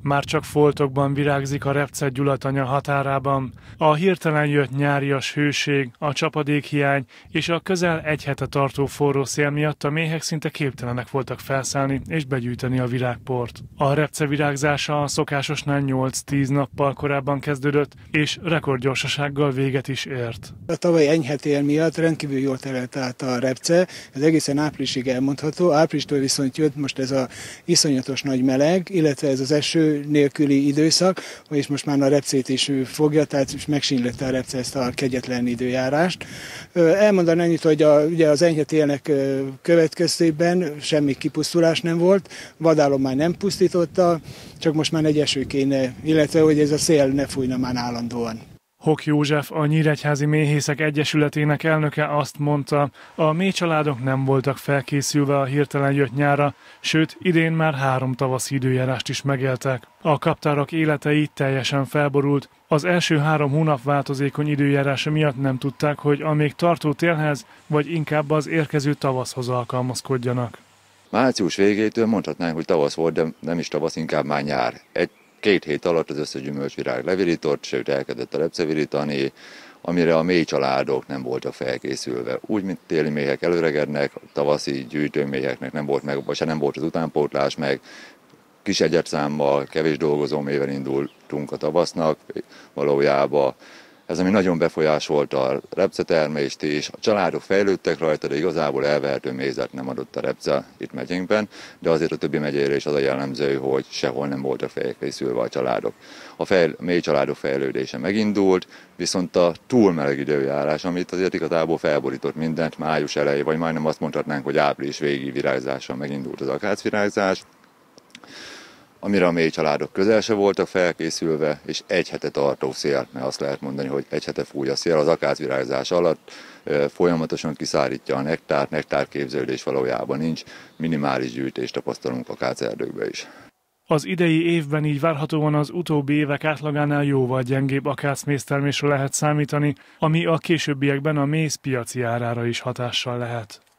Már csak foltokban virágzik a repce gyulatanya határában. A hirtelen jött nyárias hőség, a csapadékhiány és a közel egy hete tartó forró szél miatt a méhek szinte képtelenek voltak felszállni és begyűjteni a virágport. A repce virágzása a szokásosnál 8-10 nappal korábban kezdődött, és rekordgyorsasággal véget is ért. A tavalyi enyhe tél miatt rendkívül jól terelt át a repce, ez egészen áprilisig elmondható. Áprilistól viszont jött most ez a iszonyatos nagy meleg, illetve ez az eső nélküli időszak, és most már a repcét is fogja, tehát is megsínylette a repce ezt a kegyetlen időjárást. Elmondani annyit, hogy ugye az enyhe télnek következtében semmi kipusztulás nem volt, vadállomány nem pusztította, csak most már egy eső kéne, illetve hogy ez a szél ne fújna már állandóan. Hok József, a Nyíregyházi Méhészek Egyesületének elnöke azt mondta, a méhcsaládok nem voltak felkészülve a hirtelen jött nyárra, sőt idén már 3 tavaszi időjárást is megéltek. A kaptárak élete így teljesen felborult, az első 3 hónap változékony időjárása miatt nem tudták, hogy a még tartó télhez, vagy inkább az érkező tavaszhoz alkalmazkodjanak. Március végétől mondhatnánk, hogy tavasz volt, de nem is tavasz, inkább már nyár. 2 hét alatt az összes gyümölcsvirág levirított, sőt elkezdett a repce virítani, amire a méhcsaládok nem voltak felkészülve. Úgy, mint téli méhek előregednek, tavaszi gyűjtőméheknek nem volt meg, vagy se nem volt az utánpótlás meg, kis egyedszámmal, kevés dolgozó méhvel indultunk a tavasznak valójában. Ez ami nagyon befolyásolta a repcetermést is, a családok fejlődtek rajta, de igazából elvehető mézet nem adott a repce itt megyénkben, de azért a többi megyére is az a jellemző, hogy sehol nem voltak felkészülve a családok. A mély családok fejlődése megindult, viszont a túlmeleg időjárás, amit azért igazából felborított mindent, május elejé, vagy majdnem azt mondhatnánk, hogy április végi virágzással megindult az akácvirágzás, amire a mély családok közel se voltak felkészülve, és 1 hete tartó szél, mert azt lehet mondani, hogy 1 hete fúj a szél, az akácvirágzás alatt folyamatosan kiszárítja a nektárt, nektárképződés valójában nincs, minimális gyűjtést tapasztalunk akácerdőkbe is. Az idei évben így várhatóan az utóbbi évek átlagánál jóval gyengébb akácméztermésre lehet számítani, ami a későbbiekben a méz piaci árára is hatással lehet.